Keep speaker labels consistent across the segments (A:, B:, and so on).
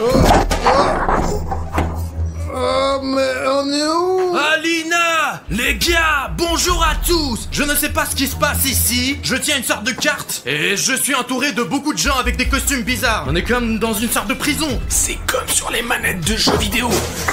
A: Oh, mais on est où?
B: Alina! Les gars, bonjour à tous! Je ne sais pas ce qui se passe ici, je tiens une sorte de carte, et je suis entouré de beaucoup de gens avec des costumes bizarres. On est comme dans une sorte de prison.
C: C'est comme sur les manettes de jeux vidéo.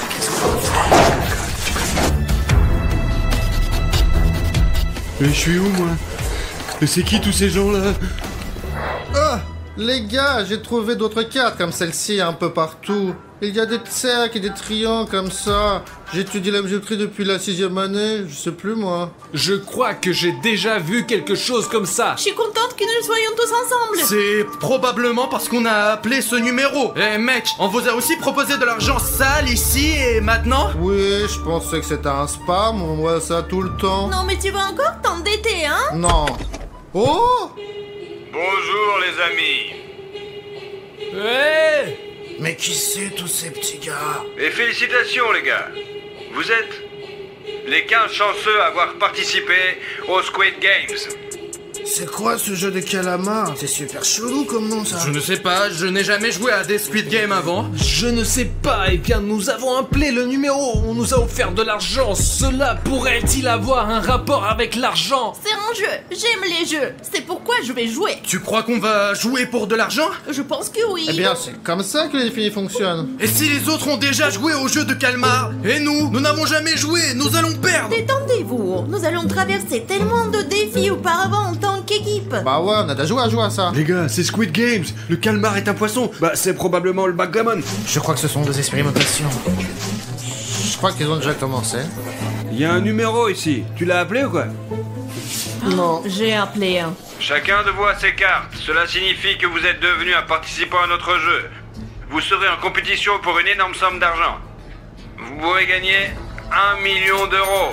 D: Mais je suis où, moi? Mais c'est qui tous ces gens-là?
A: Ah, les gars, j'ai trouvé d'autres cartes comme celle-ci un peu partout. Il y a des cercles et des triangles comme ça. J'étudie la géométrie depuis la 6e année, je sais plus moi.
C: Je crois que j'ai déjà vu quelque chose comme ça.
E: Je suis contente que nous soyons tous ensemble.
B: C'est probablement parce qu'on a appelé ce numéro. Eh mec, on vous a aussi proposé de l'argent sale ici et maintenant?
A: Oui, je pensais que c'était un spam, on voit ça tout le temps.
E: Non mais tu vas encore t'endetter, hein?
A: Non. Oh!
F: Bonjour les amis.
C: Ouais.
A: Mais qui c'est tous ces petits gars?
F: Et félicitations les gars. Vous êtes les 15 chanceux à avoir participé au Squid Games.
A: C'est quoi ce jeu de calamar? C'est super chelou comme nom ça.
B: Je ne sais pas, je n'ai jamais joué à des Squid Game avant.
C: Je ne sais pas, eh bien nous avons appelé le numéro, on nous a offert de l'argent. Cela pourrait-il avoir un rapport avec l'argent?
E: C'est un jeu, j'aime les jeux. C'est pourquoi je vais jouer.
B: Tu crois qu'on va jouer pour de l'argent?
E: Je pense que oui.
A: Eh bien, c'est comme ça que les défis fonctionnent.
B: Et si les autres ont déjà joué au jeu de calmar? Et nous n'avons jamais joué, nous allons perdre!
E: Détendez-vous, nous allons traverser tellement de défis auparavant en tant qu'équipe.
A: Bah ouais, on a déjà joué à ça.
D: Les gars, c'est Squid Games. Le calmar est un poisson. Bah, c'est probablement le backgammon.
A: Je crois que ce sont des expérimentations. Je crois qu'ils ont déjà commencé.
D: Il y a un numéro ici. Tu l'as appelé ou quoi?
A: Non.
E: J'ai appelé un.
F: Chacun de vous a ses cartes. Cela signifie que vous êtes devenu un participant à notre jeu. Vous serez en compétition pour une énorme somme d'argent. Vous pourrez gagner 1 million d'euros.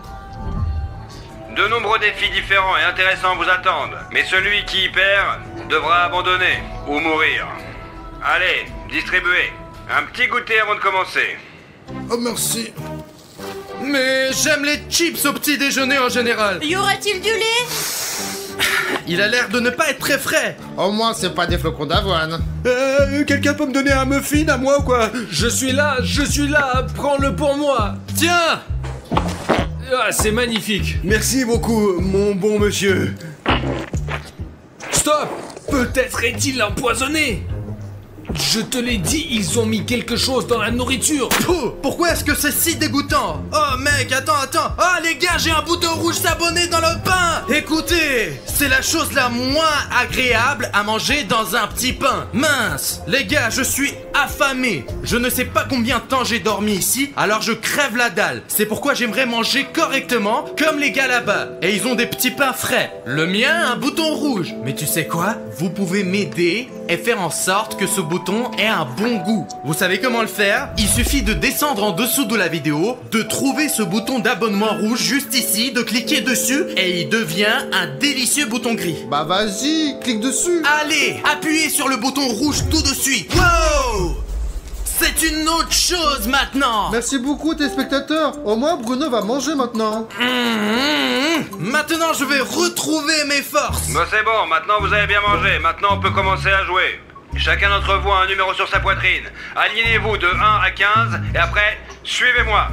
F: De nombreux défis différents et intéressants vous attendent, mais celui qui y perd devra abandonner ou mourir. Allez, distribuez. Un petit goûter avant de commencer.
A: Oh merci.
B: Mais j'aime les chips au petit déjeuner en général.
E: Y aura-t-il du lait?
B: Il a l'air de ne pas être très frais.
A: Au moins, c'est pas des flocons d'avoine.
D: Quelqu'un peut me donner un muffin à moi ou quoi?
C: Je suis là, prends-le pour moi.
B: Tiens!
C: Ah, c'est magnifique.
D: Merci beaucoup, mon bon monsieur.
C: Stop! Peut-être est-il empoisonné. Je te l'ai dit, ils ont mis quelque chose dans la nourriture.
B: Pouh, pourquoi est-ce que c'est si dégoûtant? Oh mec, attends. Oh les gars, j'ai un bouton rouge sabonné dans le pain. Écoutez, c'est la chose la moins agréable à manger dans un petit pain. Mince, les gars, je suis affamé. Je ne sais pas combien de temps j'ai dormi ici, alors je crève la dalle. C'est pourquoi j'aimerais manger correctement, comme les gars là-bas. Et ils ont des petits pains frais. Le mien, un bouton rouge. Mais tu sais quoi? Vous pouvez m'aider et faire en sorte que ce bouton ait un bon goût. Vous savez comment le faire? Il suffit de descendre en dessous de la vidéo, de trouver ce bouton d'abonnement rouge juste ici, de cliquer dessus et il devient un délicieux bouton gris.
A: Bah vas-y, clique dessus.
B: Allez, appuyez sur le bouton rouge tout de suite. Wow! C'est une autre chose maintenant.
A: Merci beaucoup tes spectateurs. Au moins Bruno va manger maintenant.
B: Maintenant je vais retrouver mes forces.
F: Bah c'est bon, maintenant vous avez bien mangé. Maintenant on peut commencer à jouer. Chacun d'entre vous a un numéro sur sa poitrine. Alignez-vous de 1 à 15 et après, suivez-moi.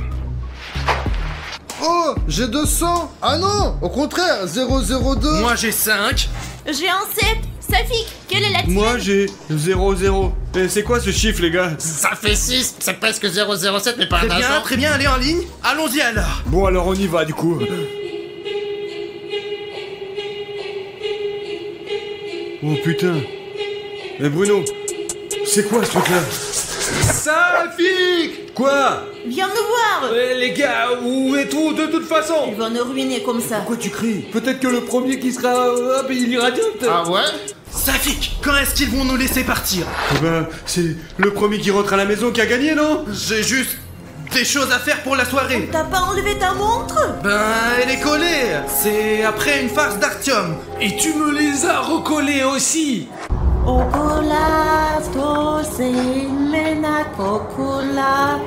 A: Oh, j'ai 200. Ah non, au contraire, 002.
B: Moi j'ai 5.
E: J'ai un 7. Safik, quelle est la tienne?
D: Moi j'ai 0. Et c'est quoi ce chiffre, les gars?
A: Ça fait 6, c'est presque 007 mais pas un agent.
B: Très bien, allez en ligne. Allons-y alors.
D: Bon, alors on y va du coup. Oh putain. Eh Bruno, c'est quoi ce truc-là?
C: Safik!
D: Quoi?
E: Viens nous voir.
C: Les gars, où êtes-vous de toute façon?
E: Tu vas nous ruiner comme ça.
D: Pourquoi tu cries? Peut-être que le premier qui sera... hop, il ira direct.
A: Ah ouais?
B: Safik, quand est-ce qu'ils vont nous laisser partir?
D: Eh ben, c'est le premier qui rentre à la maison qui a gagné, non?
B: J'ai juste des choses à faire pour la soirée.
E: T'as pas enlevé ta montre?
B: Ben, elle est collée. C'est après une farce d'Artium.
C: Et tu me les as recollés aussi.
E: Okola, tose, mena, kokola.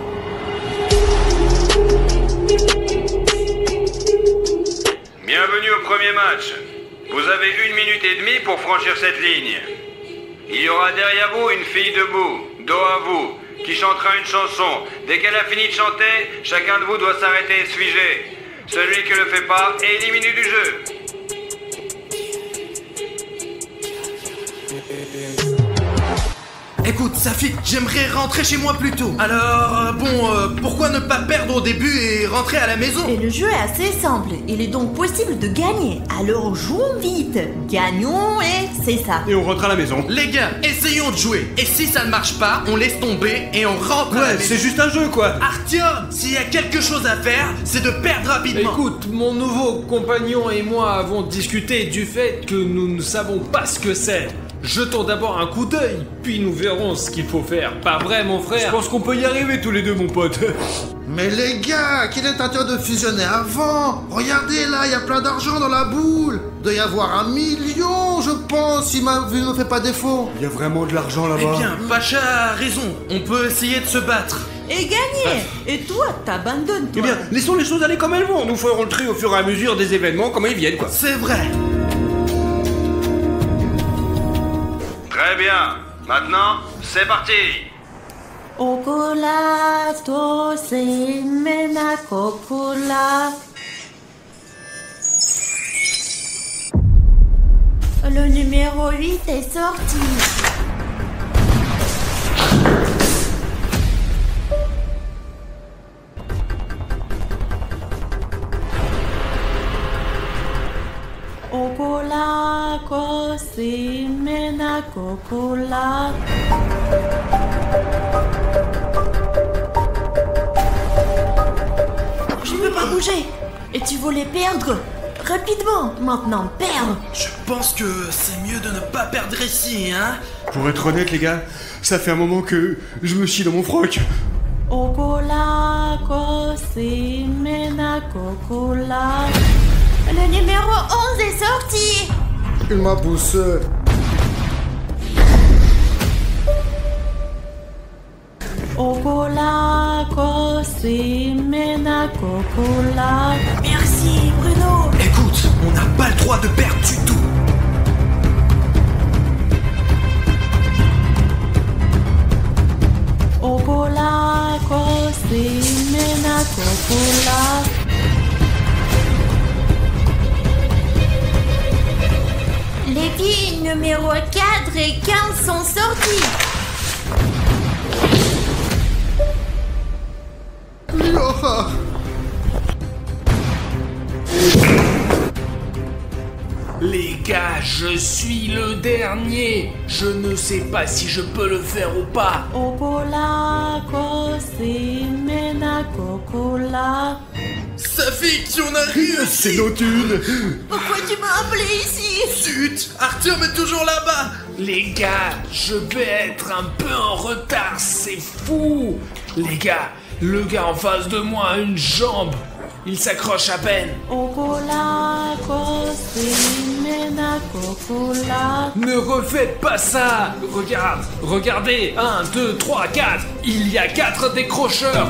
F: Bienvenue au premier match. Vous avez 1 minute et demie pour franchir cette ligne. Il y aura derrière vous une fille debout. dos à vous, qui chantera une chanson. Dès qu'elle a fini de chanter, chacun de vous doit s'arrêter et se figer. Celui qui ne le fait pas est éliminé du jeu.
B: Écoute, Safi, j'aimerais rentrer chez moi plus tôt. Alors, pourquoi ne pas perdre au début et rentrer à la maison?
E: Et le jeu est assez simple. Il est donc possible de gagner. Alors jouons vite. Gagnons et c'est ça.
D: Et on rentre à la maison.
B: Les gars, essayons de jouer. Et si ça ne marche pas, on laisse tomber et on rentre à la
D: Ouais,
B: maison.
D: c'est juste un jeu, quoi.
B: Artyom, s'il y a quelque chose à faire, c'est de perdre rapidement.
C: Écoute, mon nouveau compagnon et moi avons discuté du fait que nous ne savons pas ce que c'est. Jetons d'abord un coup d'œil, puis nous verrons ce qu'il faut faire. Pas vrai, mon
D: Je
C: frère?
D: pense qu'on peut y arriver tous les deux, mon pote.
A: Mais les gars, qu'il est intérêt de fusionner avant? Regardez là, il y a plein d'argent dans la boule. Il doit y avoir 1 million, je pense, si ma vue ne fait pas défaut.
D: Il y a vraiment de l'argent
B: Eh
D: là-bas.
B: bien, Pacha a raison. On peut essayer de se battre.
E: Et gagner. Et toi, t'abandonnes,
D: Eh
E: toi.
D: bien, laissons les choses aller comme elles vont. Nous ferons le tri au fur et à mesure des événements, comme ils viennent, quoi.
B: C'est vrai.
F: Très bien. Maintenant, c'est parti.
E: Ocolato semena cocola. Le numéro 8 est sorti. Ocola, cosimena, cocola. Je ne peux pas bouger. Et tu voulais perdre. Rapidement, maintenant, perdre.
B: Je pense que c'est mieux de ne pas perdre ici, hein.
D: Pour être honnête, les gars, ça fait un moment que je me chie dans mon froc.
E: Ocola, cosimena, cocola. Le numéro 11 est sorti.
A: Il m'a poussé.
E: Ocola, cosimena, cocola. Merci, Bruno.
B: Écoute, on n'a pas le droit de perdre du tout.
E: Ocola, cosimena, cocola. Les filles numéro 4 et 15 sont sorties.
A: Yoha.
C: Les gars, je suis le dernier. Je ne sais pas si je peux le faire ou pas.
E: Ocola, cosimena, cocola.
B: Safi, on arrive.
D: C'est nos thunes.
E: Pourquoi tu m'as appelé ici?
B: Zut, Artyom est toujours là-bas.
C: Les gars, je vais être un peu en retard, c'est fou. Les gars, le gars en face de moi a une jambe. Il s'accroche à peine.
E: Ocola, cosimena, cocola.
C: Ne refaites pas ça. Regardez. 1, 2, 3, 4. Il y a 4 décrocheurs.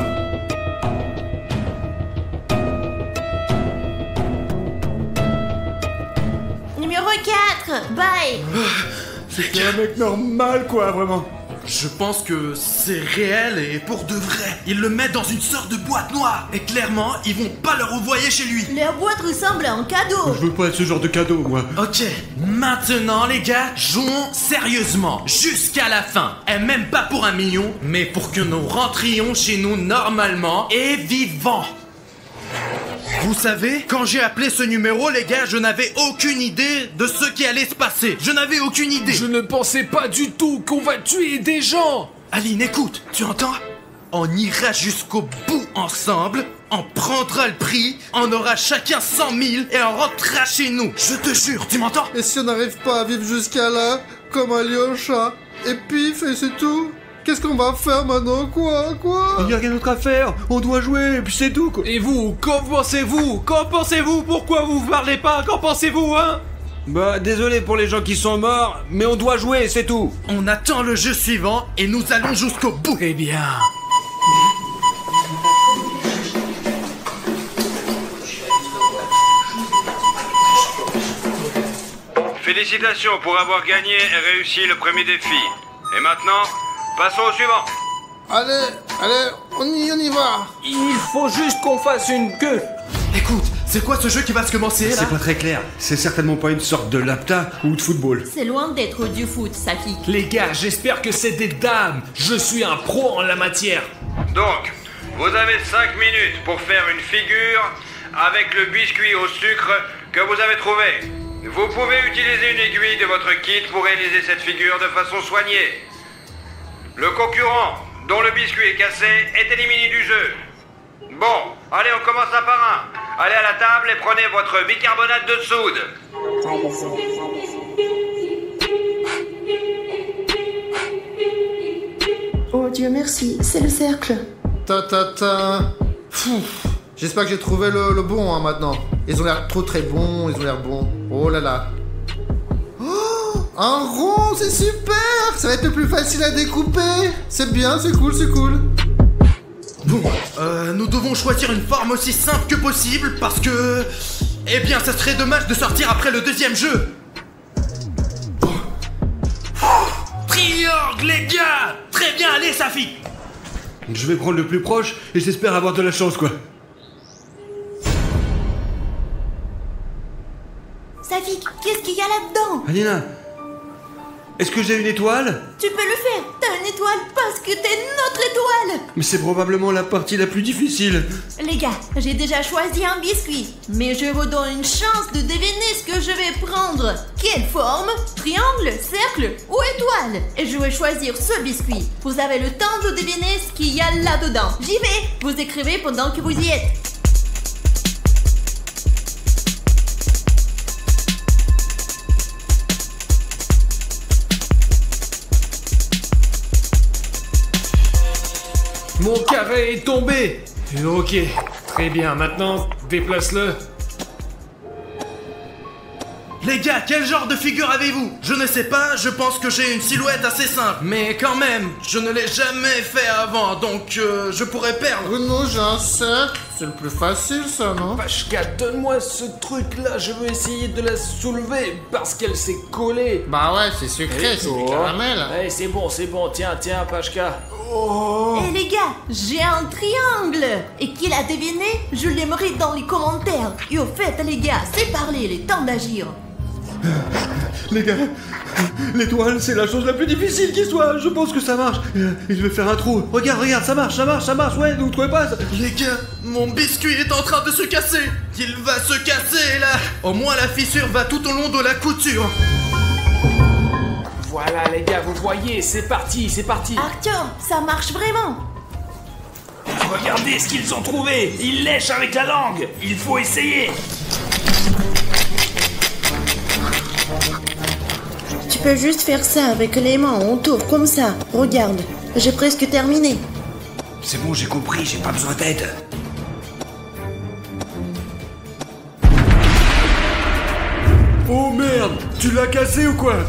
E: Numéro 4, bye.
D: C'était un mec normal, quoi, vraiment.
B: Je pense que c'est réel et pour de vrai. Ils le mettent dans une sorte de boîte noire. Et clairement, ils vont pas le revoyer chez lui.
E: Leur boîte ressemble à un cadeau.
D: Je veux pas être ce genre de cadeau, moi.
B: Ok, maintenant les gars, jouons sérieusement, jusqu'à la fin. Et même pas pour 1 million, mais pour que nous rentrions chez nous normalement et vivants. Vous savez, quand j'ai appelé ce numéro, les gars, je n'avais aucune idée de ce qui allait se passer. Je n'avais aucune idée.
C: Je ne pensais pas du tout qu'on va tuer des gens.
B: Aline, écoute, tu entends? On ira jusqu'au bout ensemble, on prendra le prix, on aura chacun 100 000 et on rentrera chez nous. Je te jure, tu m'entends?
A: Et si on n'arrive pas à vivre jusqu'à là, comme Alyosha, et pif, et c'est tout? Qu'est-ce qu'on va faire maintenant? Quoi?
D: Il y a rien d'autre à faire. On doit jouer, et puis c'est tout, quoi.
C: Et vous, qu'en pensez-vous? Qu'en pensez-vous? Pourquoi vous parlez pas? Qu'en pensez-vous, hein?
D: Bah, désolé pour les gens qui sont morts, mais on doit jouer, c'est tout.
B: On attend le jeu suivant et nous allons jusqu'au bout.
C: Eh bien...
F: Félicitations pour avoir gagné et réussi le premier défi. Et maintenant, Passons au suivant.
A: Allez, on y va.
C: Il faut juste qu'on fasse une queue.
B: Écoute, c'est quoi ce jeu qui va se commencer là?
D: C'est pas très clair. C'est certainement pas une sorte de lapta ou de football.
E: C'est loin d'être du foot, Safik.
C: Les gars, j'espère que c'est des dames. Je suis un pro en la matière.
F: Donc, vous avez 5 minutes pour faire une figure avec le biscuit au sucre que vous avez trouvé. Vous pouvez utiliser une aiguille de votre kit pour réaliser cette figure de façon soignée. Le concurrent dont le biscuit est cassé est éliminé du jeu. Bon, allez, on commence un par un. Allez à la table et prenez votre bicarbonate de soude.
E: Oh Dieu merci, c'est le cercle.
A: J'espère que j'ai trouvé le bon maintenant. Ils ont l'air trop très bons, ils ont l'air bons. Oh là là. Oh, un rond, c'est super. Ça va être le plus facile à découper. C'est bien, c'est cool.
B: Bon, nous devons choisir une forme aussi simple que possible parce que... Eh bien, ça serait dommage de sortir après le deuxième jeu. Triangle, les gars! Très bien, allez, Safi!
D: Je vais prendre le plus proche et j'espère avoir de la chance, quoi.
E: Safik, qu'est-ce qu'il y a là-dedans?
D: Alina, est-ce que j'ai une étoile?
E: Tu peux le faire, t'as une étoile parce que t'es notre étoile.
D: Mais c'est probablement la partie la plus difficile.
E: Les gars, j'ai déjà choisi un biscuit, mais je vous donne une chance de deviner ce que je vais prendre. Quelle forme? Triangle, cercle ou étoile? Et je vais choisir ce biscuit. Vous avez le temps de deviner ce qu'il y a là-dedans. J'y vais, vous écrivez pendant que vous y êtes.
C: Mon carré est tombé. Ok, très bien. Maintenant, déplace-le.
B: Les gars, quel genre de figure avez-vous? Je ne sais pas, je pense que j'ai une silhouette assez simple. Mais quand même, je ne l'ai jamais fait avant, donc je pourrais perdre.
A: Bruno, j'ai un cercle. C'est le plus facile, ça, non?
C: Pachka, donne-moi ce truc-là. Je veux essayer de la soulever parce qu'elle s'est collée.
A: Bah ouais, c'est sucré, c'est du caramel.
C: Ouais, c'est bon. Tiens, Pachka.
E: Eh les gars, j'ai un triangle. Et qui l'a deviné? Je l'aimerais dans les commentaires. Et au fait, les gars, c'est parler, il est temps d'agir.
D: Les gars, l'étoile, c'est la chose la plus difficile qui soit. Je pense que ça marche. Il veut faire un trou. Regarde, ça marche. Ouais, vous trouvez pas ça?
B: Les gars, mon biscuit est en train de se casser. Il va se casser, là. Au moins, la fissure va tout au long de la couture.
C: Voilà, les gars, vous voyez, c'est parti.
E: Arthur, ça marche vraiment.
C: Regardez ce qu'ils ont trouvé. Ils lèchent avec la langue. Il faut essayer.
E: Tu peux juste faire ça avec les mains autour, comme ça. Regarde, j'ai presque terminé.
D: C'est bon, j'ai compris, j'ai pas besoin d'aide. Oh merde, tu l'as cassé ou quoi?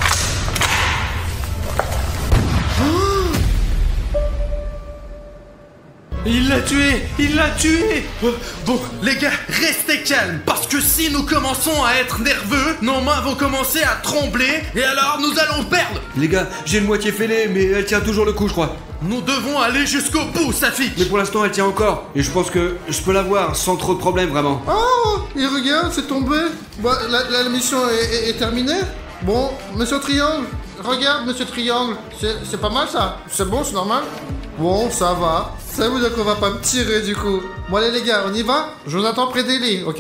B: Il l'a tué. Bon, les gars, restez calmes, parce que si nous commençons à être nerveux, nos mains vont commencer à trembler, et alors nous allons perdre.
D: Les gars, j'ai une moitié fêlée, mais elle tient toujours le coup, je crois.
B: Nous devons aller jusqu'au bout, Safik.
D: Mais pour l'instant, elle tient encore. Et je pense que je peux la voir sans trop de problèmes, vraiment.
A: Oh, et regarde, c'est tombé. Bah, la mission est terminée. Bon, Monsieur Triangle, regarde, Monsieur Triangle. C'est pas mal, ça. C'est bon, c'est normal. Bon, ça va. Ça veut dire qu'on va pas me tirer, du coup. Bon, allez, les gars, on y va? Je vous attends près des lits, ok?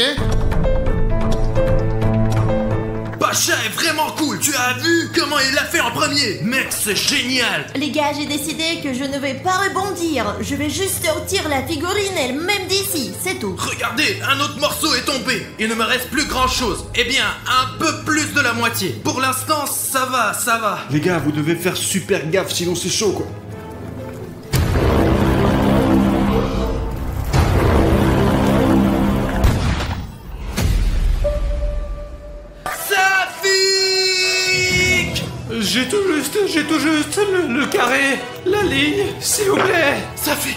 B: Pacha est vraiment cool. Tu as vu comment il l'a fait en premier? Mec, c'est génial.
E: Les gars, j'ai décidé que je ne vais pas rebondir. Je vais juste sortir la figurine elle-même d'ici, c'est tout.
B: Regardez, un autre morceau est tombé. Il ne me reste plus grand chose. Eh bien, un peu plus de la moitié. Pour l'instant, ça va.
D: Les gars, vous devez faire super gaffe, sinon c'est chaud, quoi.
C: J'ai tout juste le carré, la ligne, s'il vous plaît.
B: Safik.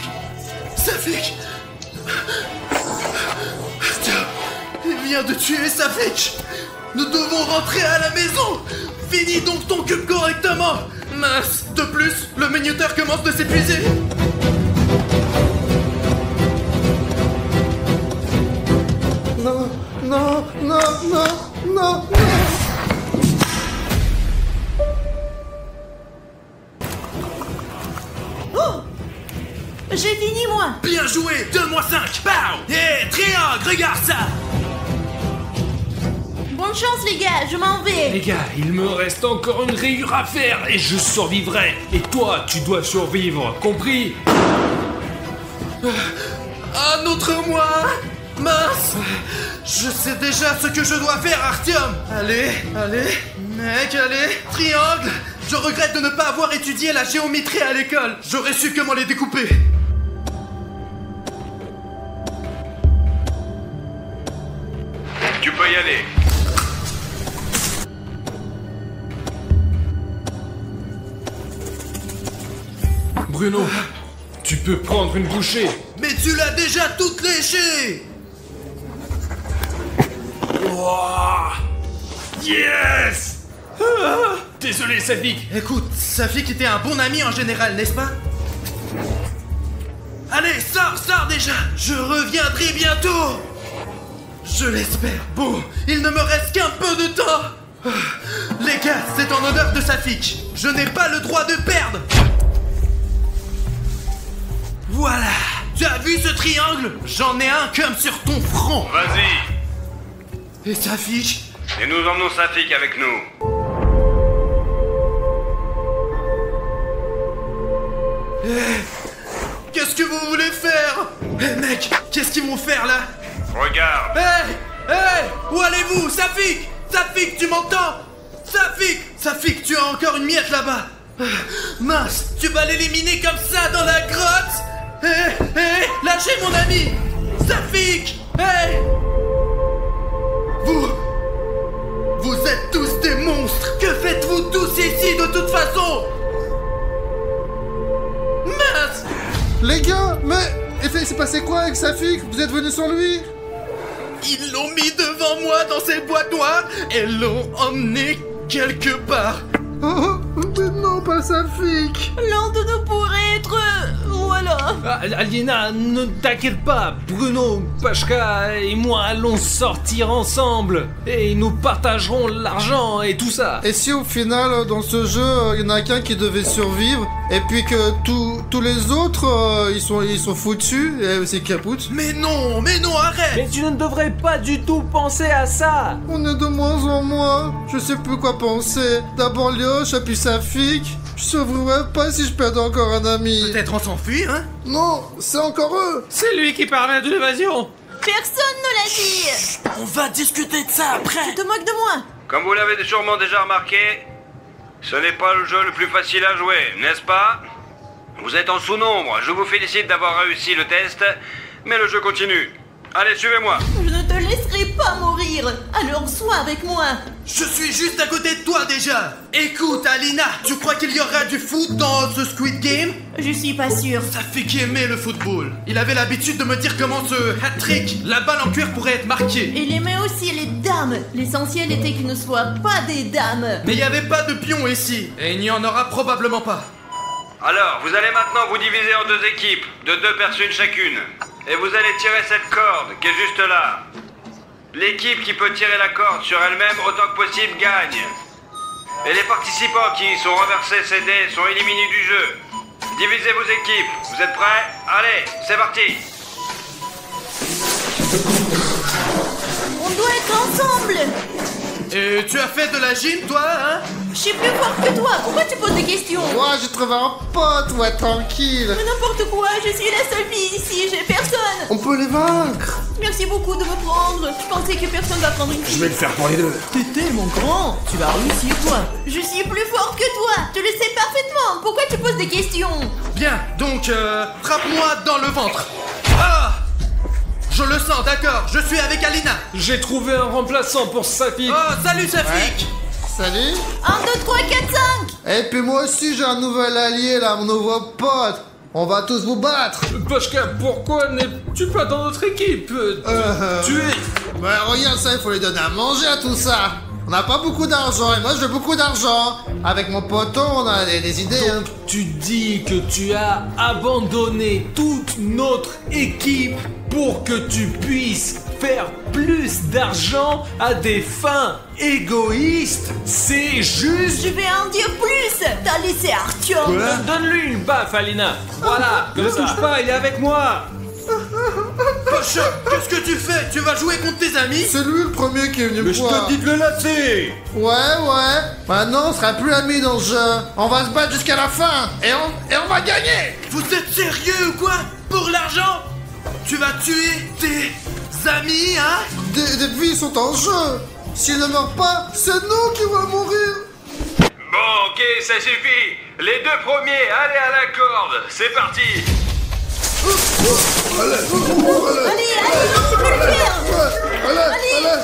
B: Putain, il vient de tuer Safik. Nous devons rentrer à la maison. Finis donc ton cube correctement. Mince. De plus, le minuteur commence de s'épuiser.
A: Non, non, non, non, non, non.
E: Oh! J'ai fini, moi!
B: Bien joué, 2-5. Pow. Et triangle, regarde ça.
E: Bonne chance, les gars, je m'en vais!
C: Les gars, il me reste encore une rayure à faire et je survivrai. Et toi, tu dois survivre, compris?
B: Un autre moi. Mince. Je sais déjà ce que je dois faire, Artyom. Allez, mec, allez. Triangle. Je regrette de ne pas avoir étudié la géométrie à l'école. J'aurais su comment les découper.
F: Tu peux y aller.
C: Bruno, tu peux prendre une bouchée.
B: Mais tu l'as déjà toute léchée.
C: Wow. Yes. Désolé, Safik.
B: Écoute, Safik était un bon ami en général, n'est-ce pas? Allez, sors déjà. Je reviendrai bientôt. Je l'espère. Bon, il ne me reste qu'un peu de temps. Les gars, c'est en honneur de Safik. Je n'ai pas le droit de perdre. Voilà. Tu as vu ce triangle? J'en ai un comme sur ton front.
F: Vas-y.
B: Et Safik?
F: Et nous emmenons Safik avec nous.
B: Qu'est-ce que vous voulez faire? Mec, qu'est-ce qu'ils vont faire là?
F: Regarde.
B: Où allez-vous? Safik! Safik, tu m'entends? Safik, tu as encore une miette là-bas. Mince, tu vas l'éliminer comme ça dans la grotte? Lâchez mon ami! Safik! Vous êtes tous des monstres! Que faites-vous tous ici de toute façon? Mince!
A: Les gars, mais il s'est passé quoi avec Safik? Vous êtes venus sur lui?
B: Ils l'ont mis devant moi dans cette boîte noire et l'ont emmené quelque part.
A: Oh, mais non, pas Safik.
E: L'un de nous pourrait être... voilà.
C: Aliena, ne t'inquiète pas. Bruno, Pashka et moi allons sortir ensemble. Et nous partagerons l'argent et tout ça.
A: Et si au final, dans ce jeu, il y en a qu'un qui devait survivre, et puis que tous les autres, ils sont foutus, et c'est capoute.
B: Mais non, arrête!
C: Mais tu ne devrais pas du tout penser à ça.
A: On est de moins en moins. Je sais plus quoi penser. D'abord Lyoche, puis Safik. Je survivrai pas si je perds encore un ami.
B: Peut-être on s'enfuit, hein?
A: Non, c'est encore eux.
C: C'est lui qui parlait de l'évasion.
E: Personne ne l'a dit!
B: On va discuter de ça après!
E: Tu te moques de moi?
F: Comme vous l'avez sûrement déjà remarqué, ce n'est pas le jeu le plus facile à jouer, n'est-ce pas? Vous êtes en sous-nombre, je vous félicite d'avoir réussi le test, mais le jeu continue. Allez, suivez-moi.
E: Je ne te laisserai pas mourir! Alors sois avec moi!
B: Je suis juste à côté de toi déjà! Écoute, Alina, tu crois qu'il y aura du foot dans ce Squid Game?
E: Je suis pas sûre.
B: Ça fait qu'il aimait le football. Il avait l'habitude de me dire comment ce hat-trick, la balle en cuir pourrait être marquée.
E: Il aimait aussi les dames. L'essentiel était qu'ils ne soient pas des dames.
B: Mais il n'y avait pas de pion ici, et il n'y en aura probablement pas.
F: Alors, vous allez maintenant vous diviser en deux équipes, de 2 personnes chacune. Et vous allez tirer cette corde qui est juste là. L'équipe qui peut tirer la corde sur elle-même autant que possible gagne. Et les participants qui sont renversés ces dés sont éliminés du jeu. Divisez vos équipes. Vous êtes prêts? Allez, c'est parti.
E: On doit être ensemble.
B: Et tu as fait de la gym, toi, hein?
E: Je suis plus fort que toi. Pourquoi tu poses des questions?
A: Moi, j'ai trouvé un pote, ouais, tranquille.
E: Mais n'importe quoi, je suis la seule fille ici, j'ai personne.
A: On peut les vaincre.
E: Merci beaucoup de me prendre. Je pensais que personne va prendre une fille.
D: Je vais le faire pour les deux.
E: T'es tellement grand, tu vas réussir toi. Je suis plus fort que toi, tu le sais parfaitement. Pourquoi tu poses des questions?
B: Bien, donc, frappe-moi dans le ventre. Ah! Je le sens, d'accord, je suis avec Alina.
C: J'ai trouvé un remplaçant pour Safik.
B: Oh, salut Safik.
A: Salut.
E: 1, 2, 3, 4, 5.
A: Et puis moi aussi, j'ai un nouvel allié là, mon nouveau pote. On va tous vous battre.
C: Pashka, pourquoi n'es-tu pas dans notre équipe? Tu es...
A: Bah regarde ça, il faut les donner à manger à tout ça. On n'a pas beaucoup d'argent et moi je veux beaucoup d'argent. Avec mon poteau, on a des idées. Hein.
C: Tu dis que tu as abandonné toute notre équipe pour que tu puisses faire plus d'argent à des fins égoïstes. C'est juste.
E: Je vais en dire plus. T'as laissé Artyom.
C: Donne-lui une baffe, Alina. Voilà,
D: Ne touche pas, il est avec moi.
B: Pacha, qu'est-ce que tu fais? Tu vas jouer contre tes amis?
A: C'est lui le premier qui est venu me
D: Mais je
A: voir.
D: te dis de le lasser.
A: Ouais. Maintenant, on sera plus amis dans le jeu. On va se battre jusqu'à la fin. Et on va gagner.
B: Vous êtes sérieux ou quoi? Pour l'argent? Tu vas tuer tes amis, hein?
A: Des vies sont en jeu. S'ils ne meurent pas, c'est nous qui allons mourir.
F: Bon, ok, ça suffit. Les deux premiers, allez à la corde. C'est parti.
E: Allez, tu peux le faire.
A: Allez.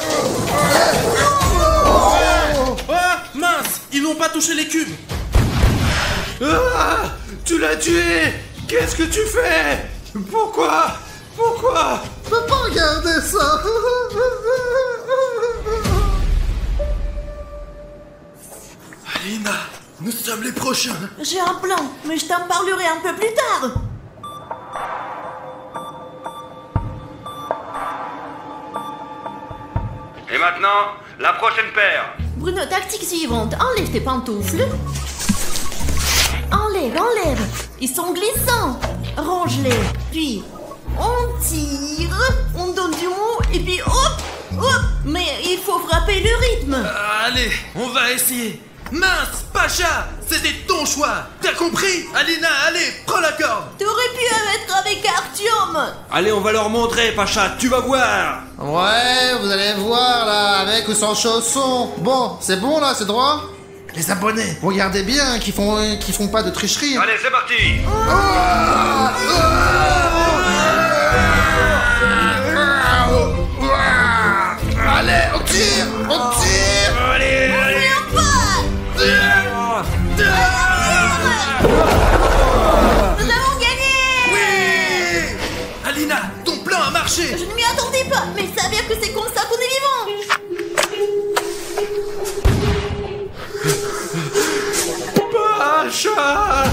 B: Ah, mince, ils n'ont pas touché les cubes.
C: Ah, tu l'as tué. Qu'est-ce que tu fais? Pourquoi?
A: Je peux pas regarder ça.
B: Alina, nous sommes les prochains.
E: J'ai un plan, mais je t'en parlerai un peu plus tard.
F: Et maintenant, la prochaine paire.
E: Bruno, tactique suivante. Enlève tes pantoufles. Enlève. Ils sont glissants. Range-les. Puis, on tire, on donne du mot, et puis hop. Mais il faut frapper le rythme.
B: Allez, on va essayer. Mince, Pacha, c'était ton choix. T'as compris? Alina, allez, prends la corde.
E: T'aurais pu être avec Artyom.
D: Allez, on va leur montrer, Pacha, tu vas voir.
A: Ouais, vous allez voir là, avec ou sans chaussons. Bon, c'est bon là, c'est droit. Les abonnés, regardez bien qu'ils font pas de tricherie.
F: Allez, c'est parti.
A: Allez, on tire.
E: Nous avons gagné.
B: Oui. Alina, ton plan a marché.
E: Je ne m'y attendais pas, mais il s'avère que c'est comme ça qu'on est vivant.
C: Pacha.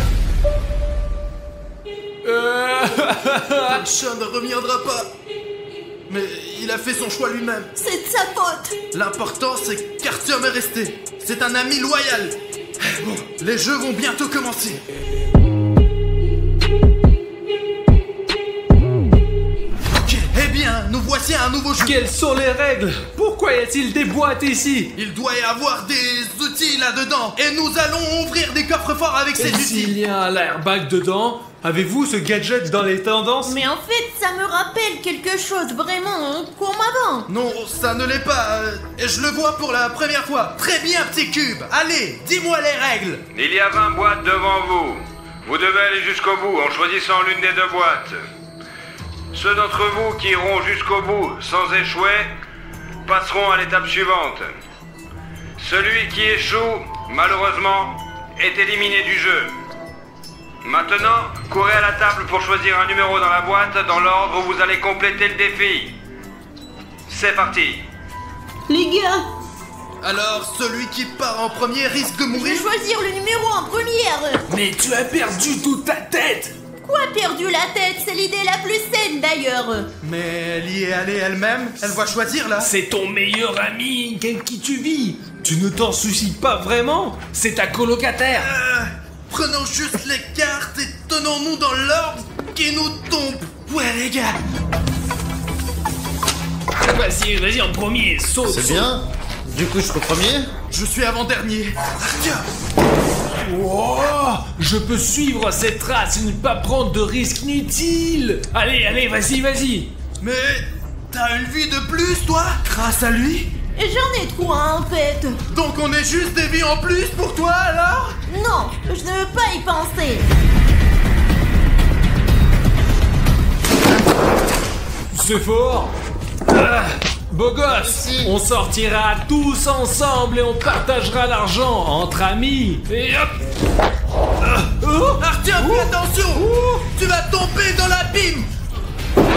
B: Pacha ne reviendra pas. Mais il a fait son choix lui-même.
E: C'est de sa faute.
B: L'important, c'est qu'Artyom est resté. C'est un ami loyal. Bon, les jeux vont bientôt commencer. Ok, eh bien, nous voici à un nouveau jeu.
C: Quelles sont les règles? Pourquoi y a-t-il des boîtes ici?
B: Il doit y avoir des outils là-dedans. Et nous allons ouvrir des coffres forts avec ces
C: Et s'il
B: outils.
C: y a un airbag dedans, avez-vous ce gadget dans les tendances?
E: Mais en fait, ça me rappelle quelque chose vraiment comme avant.
B: Non, ça ne l'est pas. Et je le vois pour la première fois. Très bien, petit cube. Allez, dis-moi les règles.
F: Il y a 20 boîtes devant vous. Vous devez aller jusqu'au bout en choisissant l'une des deux boîtes. Ceux d'entre vous qui iront jusqu'au bout sans échouer passeront à l'étape suivante. Celui qui échoue, malheureusement, est éliminé du jeu. Maintenant, courez à la table pour choisir un numéro dans la boîte dans l'ordre où vous allez compléter le défi. C'est parti.
E: Les gars,
B: Alors, celui qui part en premier risque de
E: je vais
B: mourir.
E: choisir le numéro en première.
C: Mais tu as perdu toute ta tête!
E: Quoi, perdu la tête? C'est l'idée la plus saine d'ailleurs.
B: Mais elle y est allée elle-même. Elle va choisir là.
C: C'est ton meilleur ami avec qui tu vis! Tu ne t'en soucies pas vraiment? C'est ta colocataire!
B: Prenons juste les cartes et tenons-nous dans l'ordre qui nous tombe. Ouais, les gars.
C: Vas-y en premier, saute!
A: C'est bien. Du coup, je suis le premier.
B: Je suis avant-dernier. Tiens.
C: Oh, je peux suivre cette trace et ne pas prendre de risques inutiles! Allez, vas-y!
B: Mais t'as une vie de plus, toi, grâce à lui.
E: Et j'en ai trois en fait.
B: Donc on est juste des vies en plus pour toi, alors?
E: Non, je ne veux pas y penser.
C: C'est fort! Beau gosse!
A: Merci.
C: On sortira tous ensemble et on partagera l'argent entre amis! Et hop!
B: Artyom, fais attention. Tu vas tomber dans l'abîme.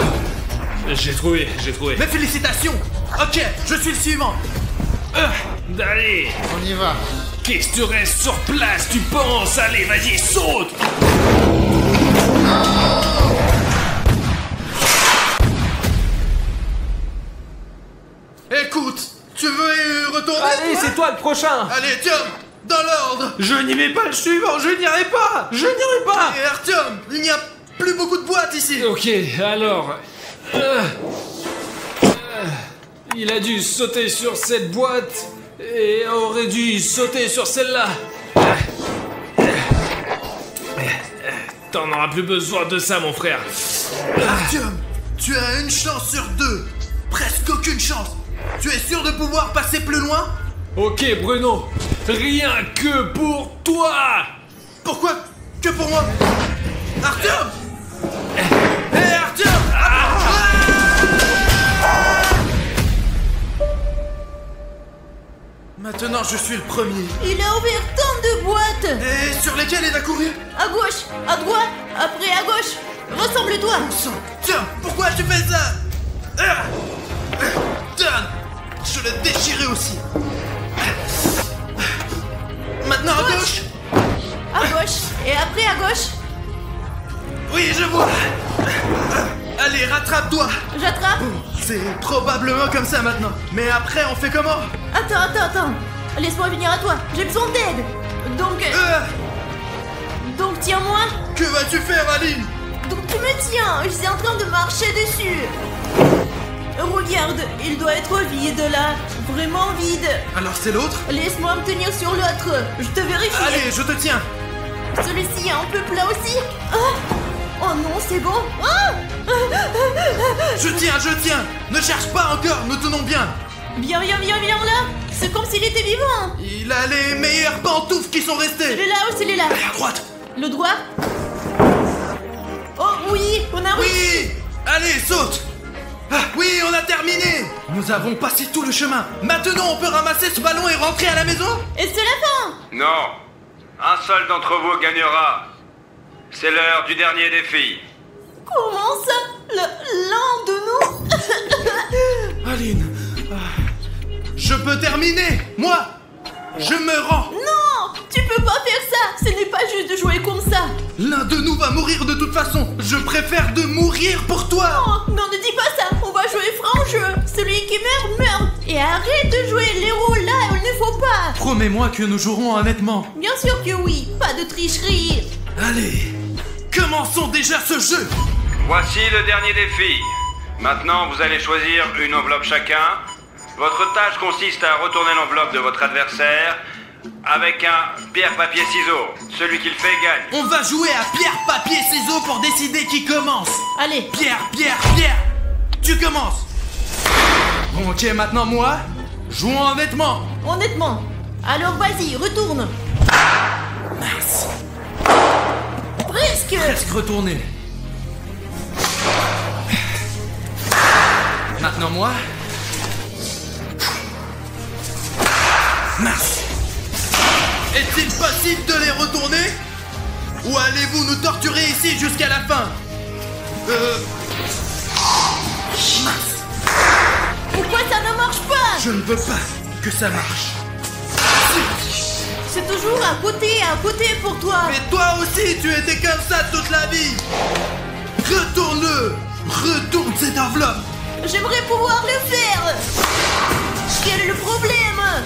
C: J'ai trouvé!
B: Mais félicitations. Ok, je suis le suivant.
C: Allez,
A: On y va.
C: qu'est-ce que tu restes sur place, tu penses? Allez, vas-y, saute!
B: Écoute, tu veux retourner?
C: Allez,
B: toi
C: c'est toi le prochain!
B: Allez, tiens, dans l'ordre.
C: Je n'y mets pas le suivant, je n'irai pas! Je n'irai pas!
B: Et Artyom, il n'y a plus beaucoup de boîtes ici.
C: Ok, alors... il a dû sauter sur cette boîte et aurait dû sauter sur celle-là. T'en auras plus besoin de ça, mon frère.
B: Artyom, tu as une chance sur 2. Presque aucune chance. Tu es sûr de pouvoir passer plus loin?
C: Ok, Bruno, rien que pour toi.
B: Pourquoi que pour moi? Artyom! Hé, Artyom! Maintenant, je suis le premier.
E: Il a ouvert tant de boîtes.
B: Et sur lesquels il a couru?
E: À gauche, à droite, après à gauche. Ressemble-toi.
B: Sang. Tiens, pourquoi tu fais ça? Tiens, je le déchirais aussi. Maintenant à gauche.
E: À gauche, et après à gauche.
B: Oui, je vois. Allez, rattrape-toi.
E: J'attrape.
B: C'est probablement comme ça maintenant. Mais après, on fait comment?
E: Attends. Laisse-moi venir à toi. J'ai besoin d'aide. Donc tiens-moi.
B: Que vas-tu faire, Aline?
E: Donc tu me tiens. Je suis en train de marcher dessus. Regarde, il doit être vide là. Vraiment vide.
B: Alors c'est l'autre?
E: Laisse-moi me tenir sur l'autre. Je te vérifie.
B: Allez, je te tiens.
E: Celui-ci est un peu plat aussi. Oh non, c'est bon.
B: Je tiens. Ne cherche pas encore, nous tenons bien.
E: Viens là. C'est comme s'il était vivant.
B: Il a les meilleures pantoufles qui sont restées.
E: Il est là.
B: Allez, à droite.
E: Le droit. Oh oui, on a réussi.
B: Oui. Allez, saute. Ah, oui, on a terminé. Nous avons passé tout le chemin. Maintenant, on peut ramasser ce ballon et rentrer à la maison?
E: Et c'est la fin.
F: Non. Un seul d'entre vous gagnera. C'est l'heure du dernier défi.
E: Comment ça? L'un de nous?
B: Aline, je peux terminer. Moi, je me rends.
E: Non, tu peux pas faire ça. Ce n'est pas juste de jouer comme ça.
B: L'un de nous va mourir de toute façon. Je préfère de mourir pour toi.
E: Non, ne dis pas ça. On va jouer franc jeu. Celui qui meurt. Et arrête de jouer l'héros là où il ne faut pas.
B: Promets-moi que nous jouerons honnêtement.
E: Bien sûr que oui. Pas de tricherie.
B: Allez, commençons déjà ce jeu.
F: Voici le dernier défi. Maintenant, vous allez choisir une enveloppe chacun. Votre tâche consiste à retourner l'enveloppe de votre adversaire avec un pierre-papier-ciseaux. Celui qui le fait gagne.
B: On va jouer à pierre-papier-ciseaux pour décider qui commence.
E: Allez.
B: Pierre. Tu commences. Ok, maintenant moi. Jouons honnêtement.
E: Honnêtement. Alors vas-y, retourne.
B: Mince.
E: Presque
B: retourné. Maintenant moi. Mince. Est-il possible de les retourner? Ou allez-vous nous torturer ici jusqu'à la fin? Mince.
E: Pourquoi ça ne marche pas?
B: Je ne veux pas que ça marche.
E: C'est toujours à côté pour toi.
B: Mais toi aussi, tu étais comme ça toute la vie. Retourne-le. Retourne cette enveloppe.
E: J'aimerais pouvoir le faire. Quel est le problème?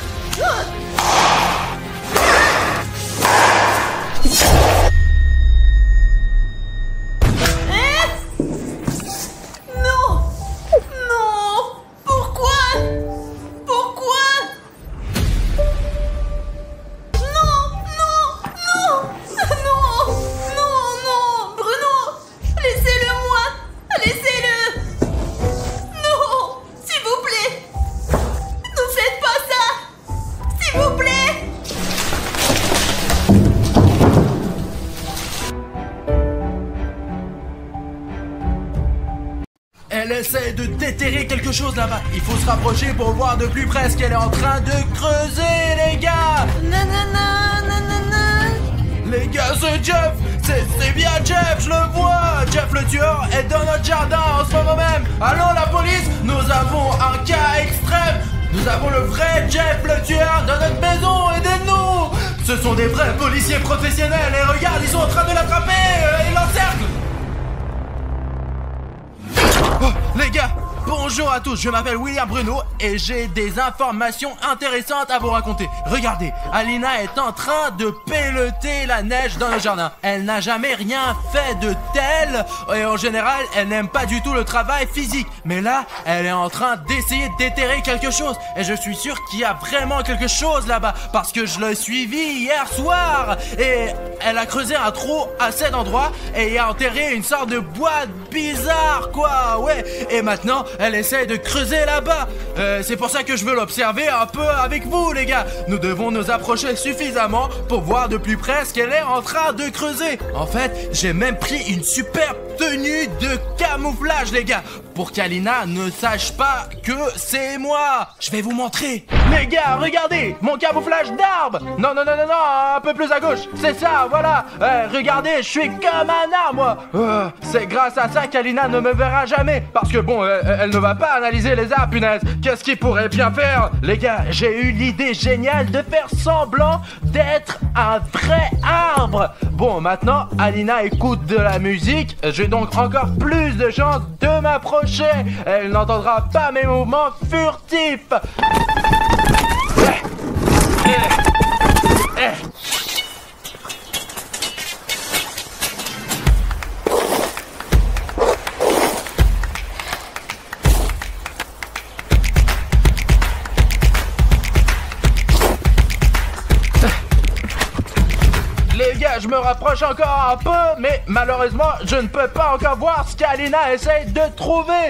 B: Elle essaie de déterrer quelque chose là-bas. Il faut se rapprocher pour voir de plus près ce qu'elle est en train de creuser, les gars. Les gars, c'est Jeff. C'est bien Jeff, je le vois. Jeff le tueur est dans notre jardin en ce moment même. Allons la police, nous avons un cas extrême. Nous avons le vrai Jeff le tueur dans notre maison, aidez-nous! Ce sont des vrais policiers professionnels et regarde, ils sont en train de l'attraper, ils l'encerclent! Oh, les gars, bonjour à tous, je m'appelle William Bruno et j'ai des informations intéressantes à vous raconter. Regardez, Alina est en train de pelleter la neige dans le jardin. Elle n'a jamais rien fait de tel et en général, elle n'aime pas du tout le travail physique. Mais là, elle est en train d'essayer de déterrer quelque chose et je suis sûr qu'il y a vraiment quelque chose là-bas parce que je l'ai suivi hier soir et elle a creusé un trou à cet endroit et y a enterré une sorte de boîte bizarre quoi, ouais. Et maintenant, elle essaie de creuser là-bas. C'est pour ça que je veux l'observer un peu avec vous, les gars. Nous devons nous approcher suffisamment pour voir de plus près ce qu'elle est en train de creuser. En fait, j'ai même pris une superbe tenue de camouflage, les gars, pour qu'Alina ne sache pas que c'est moi. Je vais vous montrer. Les gars, regardez, mon camouflage d'arbre. Non, un peu plus à gauche. C'est ça, voilà. Regardez, je suis comme un arbre, moi. C'est grâce à ça qu'Alina ne me verra jamais. Parce que bon, elle ne va pas analyser les arbres, punaise. Qu'est-ce qu'il pourrait bien faire? Les gars, j'ai eu l'idée géniale de faire semblant d'être un vrai arbre. Bon, maintenant, Alina écoute de la musique. J'ai donc encore plus de chances de m'approcher. Elle n'entendra pas mes mouvements furtifs. Les gars, je me rapproche encore un peu, mais malheureusement, je ne peux pas encore voir ce qu'Alina essaye de trouver.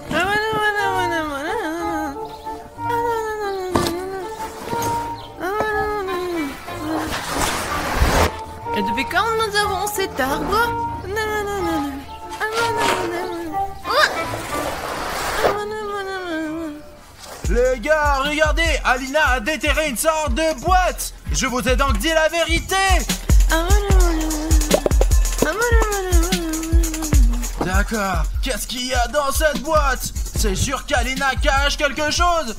E: Et depuis quand nous avons cet arbre?
B: Les gars, regardez, Alina a déterré une sorte de boîte. Je vous ai donc dit la vérité. D'accord, qu'est-ce qu'il y a dans cette boîte? C'est sûr qu'Alina cache quelque chose.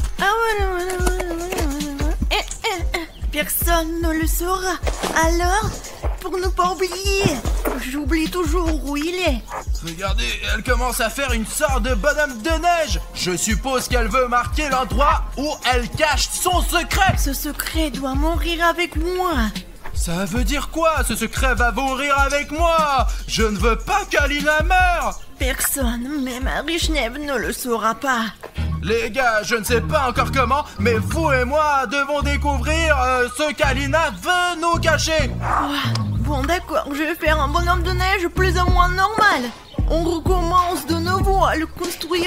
E: Personne ne le saura. Alors, pour ne pas oublier, j'oublie toujours où il est.
B: Regardez, elle commence à faire une sorte de bonhomme de neige. Je suppose qu'elle veut marquer l'endroit où elle cache son secret.
E: Ce secret doit mourir avec moi.
B: Ça veut dire quoi? Ce secret va mourir avec moi. Je ne veux pas qu'Alina meure.
E: Personne, même Marie-Schneive, ne le saura pas.
B: Les gars, je ne sais pas encore comment, mais vous et moi devons découvrir ce qu'Alina veut nous cacher.
E: Bon d'accord, je vais faire un bonhomme de neige plus ou moins normal. On recommence de nouveau à le construire.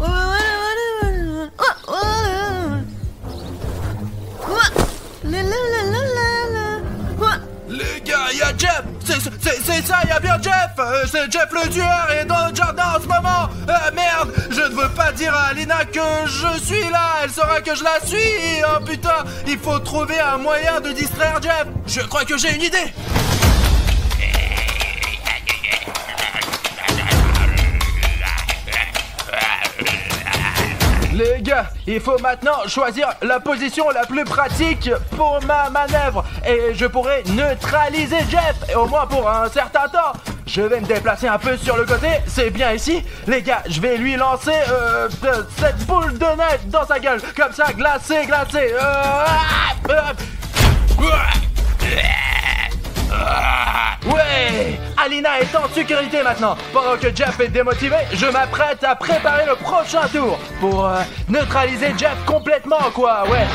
B: Les gars, il y a Jeff. C'est ça, il y a bien Jeff. C'est Jeff le tueur et dans le jardin en ce moment. Merde, je ne veux pas dire à Alina que je suis là. Elle saura que je la suis. Oh putain, il faut trouver un moyen de distraire Jeff. Je crois que j'ai une idée. Les gars, il faut maintenant choisir la position la plus pratique pour ma manœuvre. Et je pourrai neutraliser Jeff, au moins pour un certain temps. Je vais me déplacer un peu sur le côté, c'est bien ici. Les gars, je vais lui lancer cette boule de neige dans sa gueule. Comme ça, glacé. Ouais, Alina est en sécurité maintenant. Pendant que Jeff est démotivé, je m'apprête à préparer le prochain tour pour neutraliser Jeff complètement, quoi, ouais.